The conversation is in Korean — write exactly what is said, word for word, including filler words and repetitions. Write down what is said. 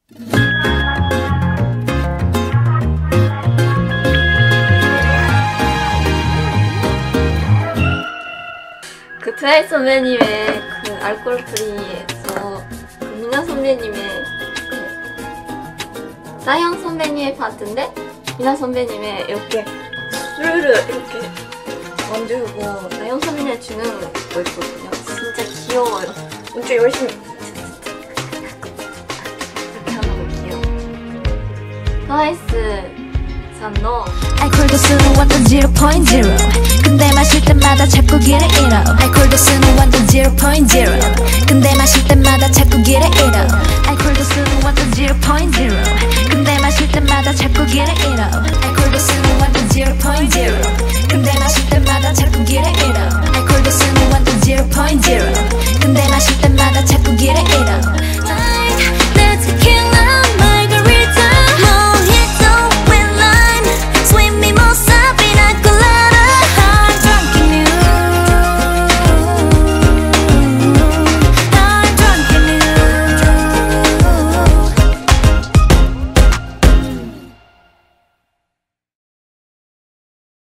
그 트와이스 선배님의 그 알코올 프리에서 그 미나 선배님의 그 나영 선배님의 파트인데 미나 선배님의 이렇게 술을 이렇게 만들고 나영 선배님이 주는 거 있거든요. 진짜 귀여워요. 엄청 열심히 이렇게 하는 거 귀여워. 트와이스 산노 알코올 도수는 완전 영 포인트 영 근데 마실 때마다 자꾸 길을 잃어. 알코올 도수는 완전 영 포인트 영 근데 마실 때마다 자꾸 길을 잃어. 알코올 도수는